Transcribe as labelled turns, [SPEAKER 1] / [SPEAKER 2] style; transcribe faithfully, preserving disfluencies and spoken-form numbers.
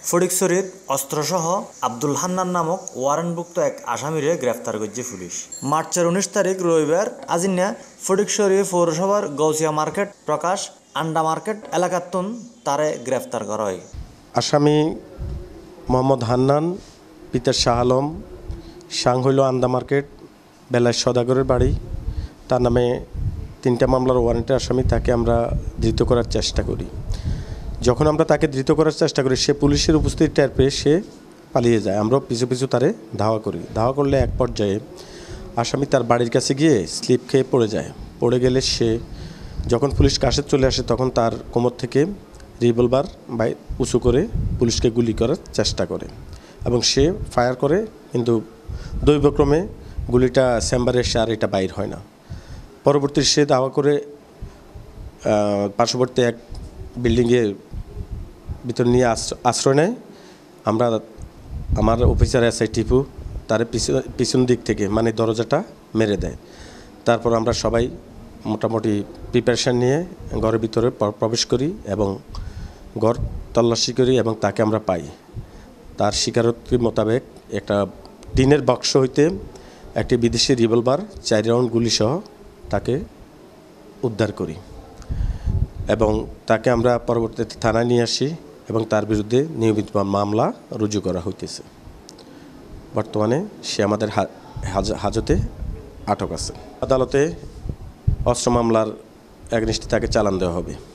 [SPEAKER 1] ফটিকছড়িত অস্ত্রসহ আব্দুল হান্নান নামক ওয়ারেন্টভুক্ত এক আসামিরে গ্রেফতার করেছে পুলিশ। মার্চের উনিশ তারিখ রবিবার আজিনা ফটিকছড়ি পৌরসভার গৌসিয়া মার্কেট প্রকাশ আন্ডা মার্কেট এলাকাতুন তারে গ্রেফতার করা হয়।
[SPEAKER 2] আসামি মোহাম্মদ হান্নান, পিতা শাহ আলম, সাং হইল আন্দা মার্কেট বেলায় সদাগরের বাড়ি। তার নামে তিনটা মামলার ওয়ারেন্টের আসামি। তাকে আমরা ধৃত করার চেষ্টা করি। যখন আমরা তাকে ধৃত করার চেষ্টা করি, সে পুলিশের উপস্থিতি টের পেয়ে সে পালিয়ে যায়। আমরাও পিছু পিছু তারে ধাওয়া করি। ধাওয়া করলে এক পর্যায়ে আসামি তার বাড়ির কাছে গিয়ে স্লিপ খেয়ে পড়ে যায়। পড়ে গেলে সে যখন পুলিশ কাছে চলে আসে তখন তার কোমর থেকে রিভলভার বা উঁচু করে পুলিশকে গুলি করার চেষ্টা করে এবং সে ফায়ার করে, কিন্তু দৈবক্রমে গুলিটা চেম্বারে এসে আর এটা বাইর হয় না। পরবর্তী সে দাওয়া করে পার্শ্ববর্তী এক বিল্ডিংয়ে ভিতর নিয়ে আশ্রয় নেয়। আমরা আমার অফিসার এস আই টিপু তার পিছন দিক থেকে মানে দরজাটা মেরে দেয়। তারপর আমরা সবাই মোটামুটি প্রিপারেশান নিয়ে ঘরের ভিতরে প্রবেশ করি এবং ঘর তল্লাশি করি এবং তাকে আমরা পাই। তার স্বীকারোক্তি মোতাবেক একটা টিনের বাক্স হইতে একটি বিদেশি রিভলভার চার রাউন্ড গুলিসহ তাকে উদ্ধার করি এবং তাকে আমরা পরবর্তীতে থানায় নিয়ে আসি এবং তার বিরুদ্ধে নিয়মিত মামলা রুজু করা হইতেছে। বর্তমানে সে আমাদের হাজতে আটক আছে। আদালতে অস্ত্র মামলার এগেইনস্টে তাকে চালান দেওয়া হবে।